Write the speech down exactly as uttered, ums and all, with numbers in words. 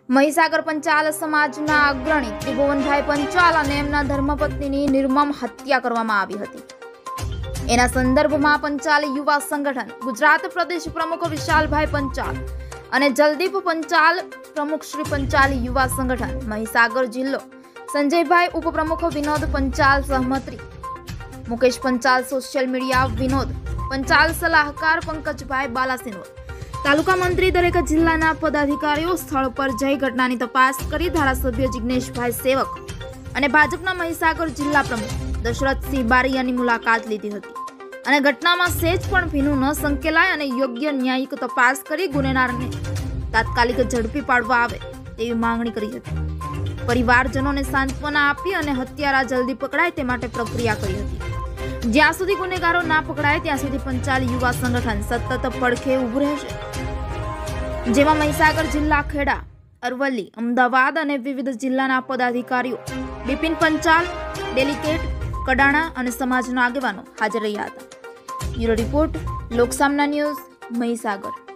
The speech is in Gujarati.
મહીસાગર પંચાલ સમાજના અગ્રણી ત્રિભુવનભાઈ પંચાલ અને એમના ધર્મપત્નીની નિર્મમ હત્યા કરવામાં આવી હતી। એના સંદર્ભમાં પંચાલ યુવા સંગઠન ગુજરાત પ્રદેશ પ્રમુખ વિશાલભાઈ પંચાલ અને જલદીપ પંચાલ પ્રમુખ શ્રી પંચાલ યુવા સંગઠન મહીસાગર જિલ્લો સંજયભાઈ ઉપપ્રમુખ વિનોદ પંચાલ સહમત્રી મુકેશ પંચાલ સોશિયલ મીડિયા વિનોદ પંચાલ સલાહકાર પંકજભાઈ બાલાસિનોર તાલુકા મંત્રી દરેક જિલ્લાના પદાધિકારીઓ સ્થળ પર જઈ ઘટનાની તપાસ કરી ધારાસભ્ય જિગ્નેશભાઈ સેવક અને ભાજપના મહીસાગર જિલ્લા પ્રમુખ દશરથસિંહ બારૈયાની મુલાકાત લીધી હતી અને ઘટનામાં સેજ પણ ભીનું ન સંકેલાય અને યોગ્ય ન્યાયિક તપાસ કરી ગુનેગારને તાત્કાલિક ઝડપી પાડવા આવે તેવી માંગણી કરી હતી। પરિવારજનોને સાંત્વના આપી અને હત્યારા જલ્દી પકડાય તે માટે પ્રક્રિયા કરી હતી। જ્યાં સુધી ગુનેગારો ના પકડાય ત્યાં સુધી પંચાલ યુવા સંગઠન સતત પડખે ઊભું રહેશે, જેમાં મહીસાગર જિલ્લા, ખેડા, અરવલ્લી, અમદાવાદ અને વિવિધ જિલ્લાના પદાધિકારીઓ, બિપિન પંચાલ, ડેલિગેટ, કડાણા અને સમાજના આગેવાનો હાજર રહ્યા હતા। Bureau report, Loksamna news, Mahisagar.